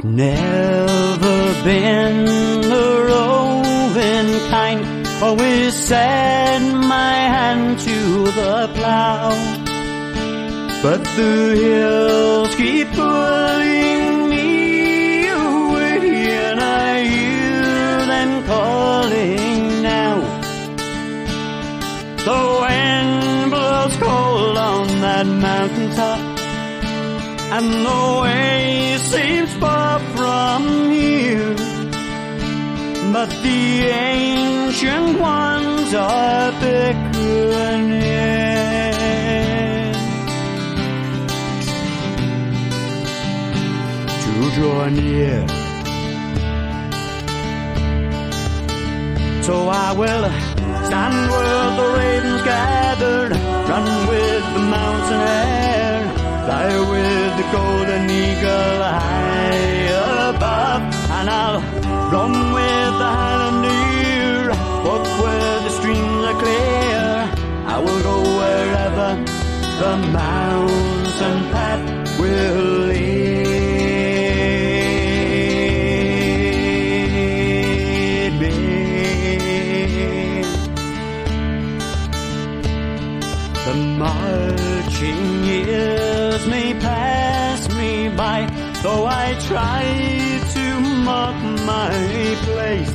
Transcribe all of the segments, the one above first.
I've never been the roving kind, always set my hand to the plow. But the hills keep pulling me away, and I hear them calling now. The wind blows cold on that mountaintop, and the way seems far from here, but the ancient ones are beckoning to draw near. So I will stand where the ravens gathered, run with the mountain air, fly with the golden eagle high above, and I'll roam with the highland deer, walk where the streams are clear. I will go wherever the mountain path will lead me. The marching years may pass me by, though I try to mark my place.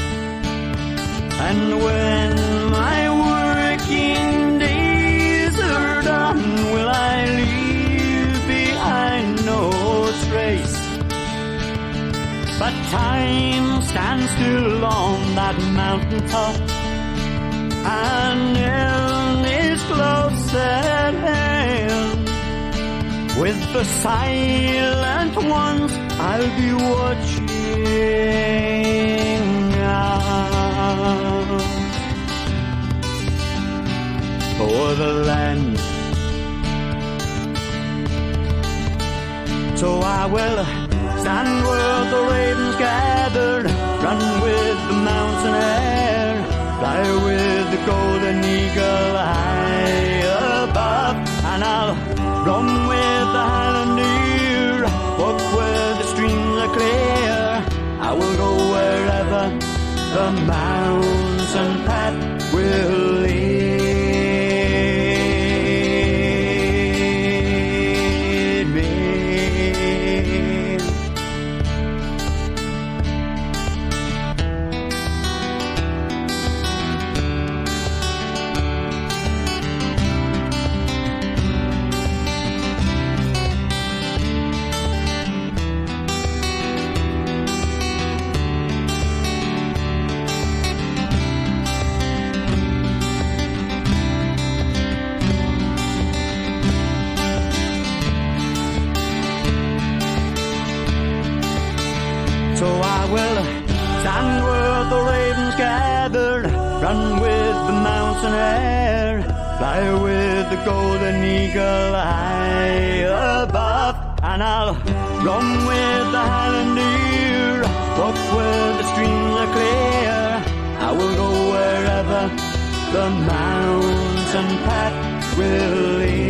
And when my working days are done, will I leave behind no trace? But time stands still on that mountaintop, and end is close at hand. With the silent ones I'll be watching out for the land. So I will stand where the ravens gathered, run with the mountain air, fly with the golden eagle high above, and I'll roam with the highland deer, walk where the streams are clear. I will go wherever the mountain path will lead me. So I will stand where the ravens gathered, run with the mountain air, fly with the golden eagle high above, and I'll roam with the highland deer, walk where the streams are clear. I will go wherever the mountain path will lead.